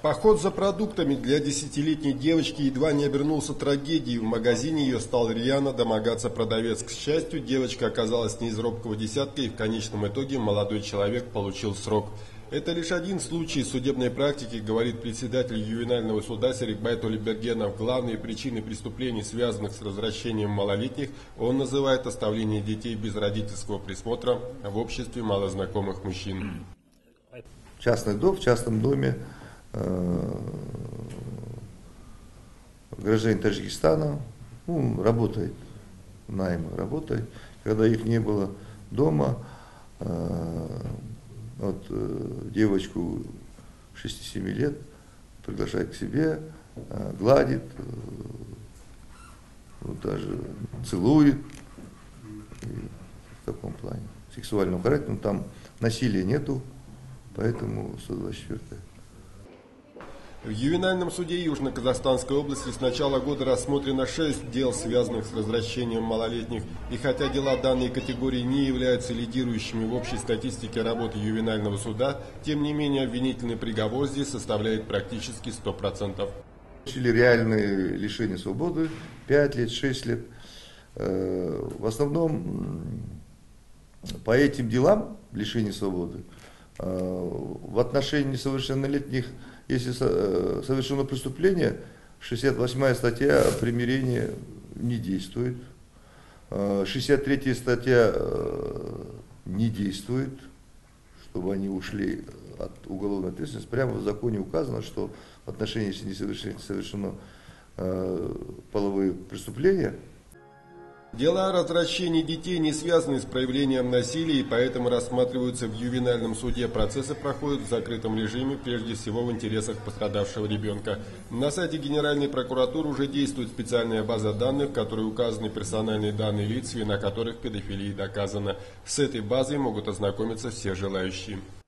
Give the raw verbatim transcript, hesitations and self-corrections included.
Поход за продуктами для десятилетней девочки едва не обернулся трагедией. В магазине ее стал рьяно домогаться продавец. К счастью, девочка оказалась не из робкого десятка, и в конечном итоге молодой человек получил срок. Это лишь один случай судебной практики, говорит председатель ювенального суда Серикбай Толибергенов. Главные причины преступлений, связанных с развращением малолетних, он называет оставление детей без родительского присмотра в обществе малознакомых мужчин. Частный дом, в частном доме гражданин Таджикистана, ну, работает, найм работает. Когда их не было дома, вот, девочку шести-семи лет приглашает к себе, гладит, вот, даже целует, и в таком плане. Сексуального характера, там насилия нету, поэтому сто двадцать четвёртая. В ювенальном суде Южно-Казахстанской области с начала года рассмотрено шесть дел, связанных с развращением малолетних. И хотя дела данной категории не являются лидирующими в общей статистике работы ювенального суда, тем не менее обвинительный приговор здесь составляет практически сто процентов. Получили реальные лишения свободы, пять лет, шесть лет. В основном по этим делам лишения свободы в отношении несовершеннолетних, если совершено преступление, шестьдесят восьмая статья примирения не действует, шестьдесят третья статья не действует, чтобы они ушли от уголовной ответственности. Прямо в законе указано, что в отношении, если не совершено, совершено половые преступления. Дела о развращении детей не связаны с проявлением насилия, и поэтому рассматриваются в ювенальном суде. Процессы проходят в закрытом режиме, прежде всего в интересах пострадавшего ребенка. На сайте Генеральной прокуратуры уже действует специальная база данных, в которой указаны персональные данные лиц, вина которых педофилии доказана. С этой базой могут ознакомиться все желающие.